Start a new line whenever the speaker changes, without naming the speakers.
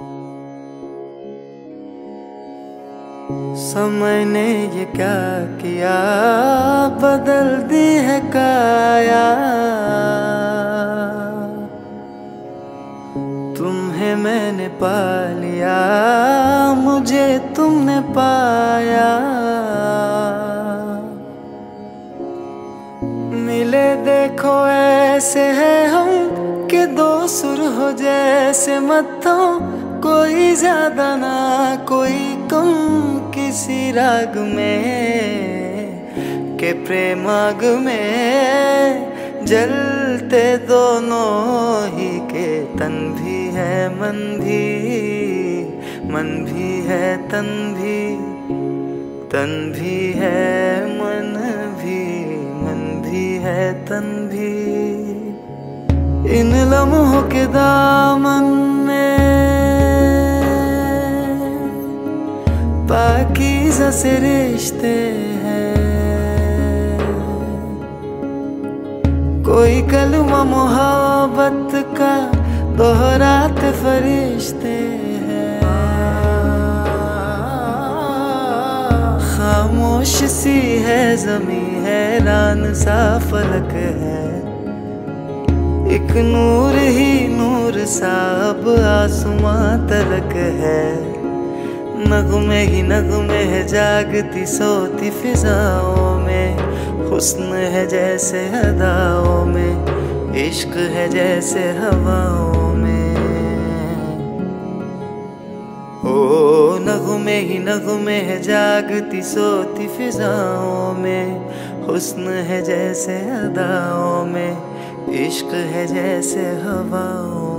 समय ने ये क्या किया, बदल दी है काया। तुम्हें मैंने पा लिया, मुझे तुमने पाया। मिले देखो ऐसे है हम कि दो सुर हो जैसे मत्थों, कोई ज्यादा ना कोई कम किसी राग में, के प्रेमाग में जलते दोनों ही के तन भी है मन भी, मन भी है तन भी, तन भी है मन भी, मन भी है तन भी। इन लम्हों के दामन में पाकीज़ा से रिश्ते हैं, कोई कलमा मोहब्बत का दोहराते फरिश्ते हैं। खामोश सी है ज़मीं, हैरान सा फलक है, एक नूर ही नूर सा अब आसमां तलक है। नगमे ही नगमे है जागती सोती फिजाओं में, हुस्न है जैसे अदाओं में, इश्क है जैसे हवाओं में। ओ नगमे ही नगमे है जागती सोती फिजाओं में, हुस्न है जैसे अदाओं में, इश्क है जैसे हवाओं